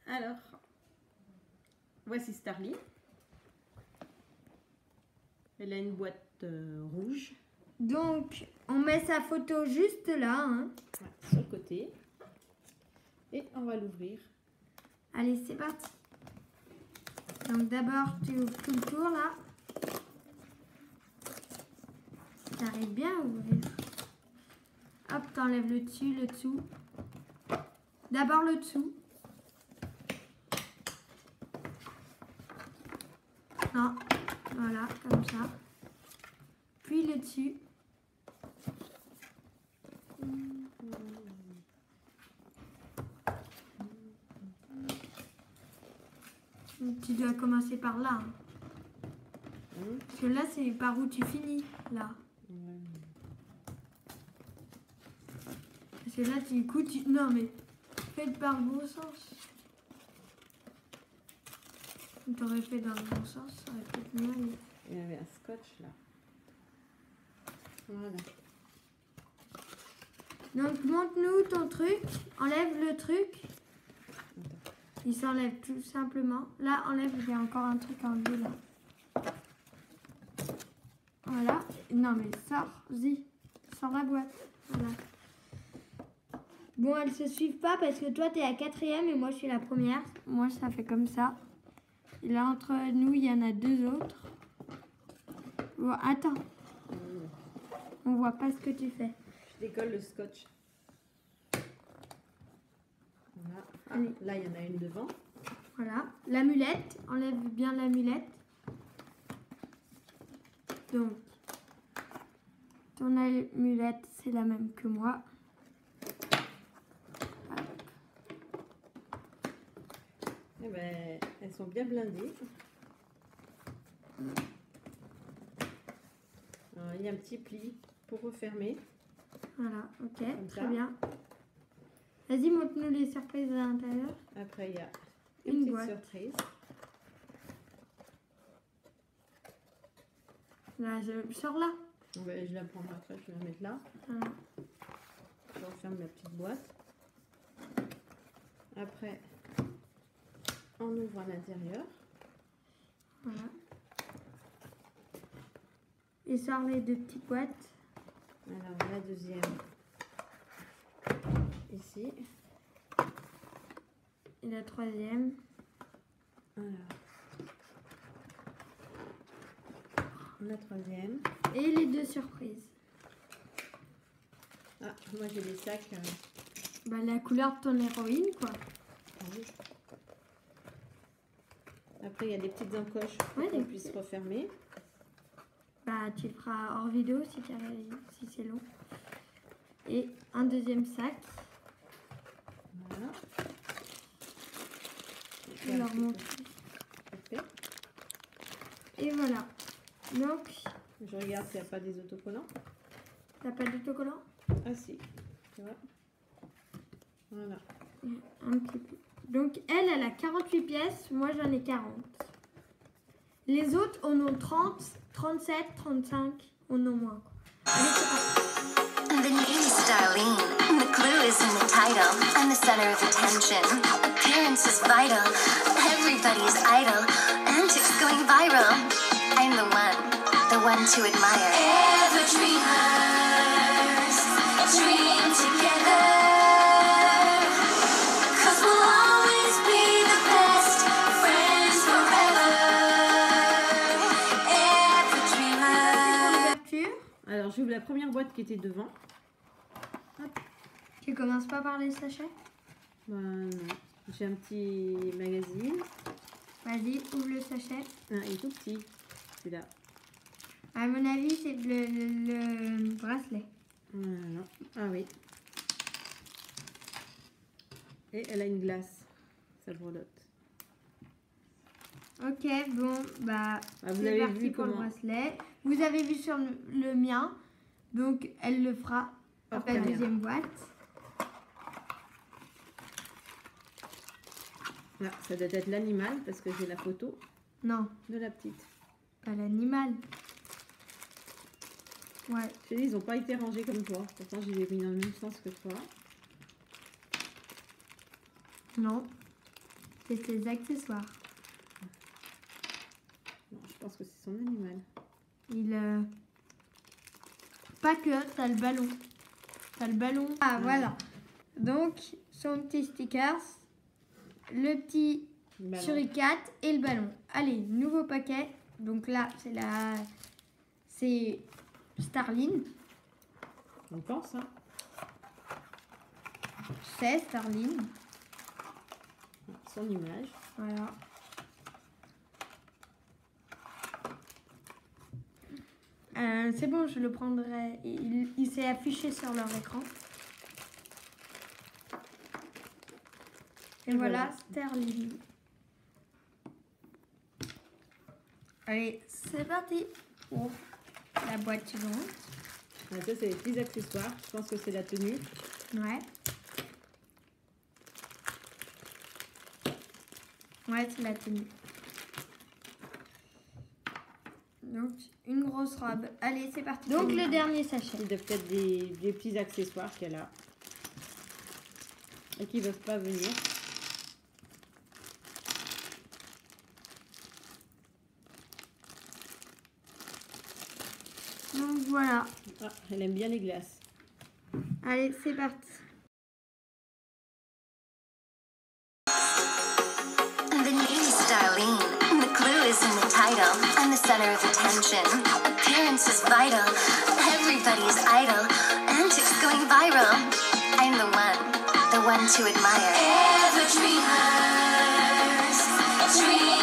Alors, voici Starly. Elle a une boîte rouge. Donc, on met sa photo juste là. Hein. Ouais, sur le côté. Et on va l'ouvrir. Allez, c'est parti. Donc d'abord, tu ouvres tout le tour là. T'arrives bien à ouvrir. Hop, t'enlèves le dessus, le dessous. D'abord le dessous. Non, voilà, comme ça. Puis le dessus. Tu dois commencer par là. Hein. Parce que là, c'est par où tu finis, là. Parce que là, du coup, tu... Non, mais faites par le bon sens. Tu t'aurais fait dans le bon sens, ça aurait peut-être mieux allé. Il y avait un scotch, là. Voilà. Donc, montre-nous ton truc. Enlève le truc. Il s'enlève tout simplement. Là, enlève, j'ai encore un truc à enlever là. Voilà. Non, mais sors-y. Sors la boîte. Voilà. Bon, elles se suivent pas parce que toi, tu es la 4e et moi, je suis la première. Moi, ça fait comme ça. Et là, entre nous, il y en a 2 autres. Bon, attends. On voit pas ce que tu fais. Je décolle le scotch. Voilà. Ah, là, il y en a une devant. Voilà. L'amulette. Enlève bien l'amulette. Donc, ton amulette, c'est la même que moi. Eh ben, elles sont bien blindées. Alors, il y a un petit pli pour refermer. Voilà, ok, Comme très ça. bien. Vas-y, montre-nous les surprises à l'intérieur. Après, il y a Une une petite boîte. surprise. Là, je sors là. Ben, je la prendrai après, je vais la mettre là. Voilà. Je referme la petite boîte. Après, on ouvre à l'intérieur. Voilà. Et sors les 2 petites boîtes. Alors, la deuxième, ici. Et la 3e. Alors, la 3e. Et les 2 surprises. Ah, moi j'ai des sacs. Bah, la couleur de ton héroïne, quoi. Rouge. Après, il y a des petites encoches pour Ouais, qu'on des puisse petites. refermer. Bah, tu le feras hors vidéo si c'est long. Et un 2e sac. Voilà. Je leur montre. Parfait. Et voilà. Donc, Je regarde s'il n'y a pas des autocollants. t'as pas d'autocollant? Ah si, tu vois. Voilà. Un petit peu. Donc, elle a 48 pièces. Moi, j'en ai 40. Les autres, on en a 30, 37, 35. On en a moins. Allez, c'est parti. The name is Darlene. The clue is in the title. I'm the center of attention. Appearance is vital. Everybody's idol. Antics going viral. I'm the one to admire. Ever dreamers, dream together. 'Cause we'll always be the best friends forever. Ever dreamers. Ouverture. Alors j'ouvre la première boîte qui était devant. Hop. Tu commences pas par les sachets? Ben, j'ai un petit magazine. Vas-y, ouvre le sachet. Ah, il est tout petit, celui-là. À mon avis, c'est le bracelet. Voilà. Ah oui. Et elle a une glace. Ça brelotte. Ok, bon, bah, Ah, vous c'est avez parti vu pour le comment bracelet. Vous avez vu sur le mien, donc elle le fera Hors après la caméra. 2e boîte. Là, ça doit être l'animal parce que j'ai la photo Non, de la petite. pas l'animal. Ouais, Je te dis, ils n'ont pas été rangés comme toi. Pourtant, j'ai mis dans le même sens que toi. non. C'est ses accessoires. Non, je pense que c'est son animal. Pas que, t'as le ballon. T'as le ballon. Ah, voilà. Donc, son petit stickers, le petit Ballon. suricate et le ballon. Allez, nouveau paquet. Donc là, c'est Starline. On pense, hein. C'est Starline. Son image. Voilà. C'est bon, je le prendrai. Il s'est affiché sur leur écran. Et voilà, Starline. Allez, c'est parti pour la boîte suivante. Ah, ça, c'est les petits accessoires. Je pense que c'est la tenue. Ouais. Ouais, c'est la tenue. Donc, une grosse robe. Allez, c'est parti. Donc, le dernier sachet. Il doivent être des petits accessoires qu'elle a. Et qui ne peuvent pas venir. Donc, voilà. Ah, elle aime bien les glaces. Allez, c'est parti. The name is Darlene. The clue is in the title. I'm the center of attention. Appearance is vital. Everybody's idol. Antics going viral. I'm the one to admire. Ever dreamers, dreamers.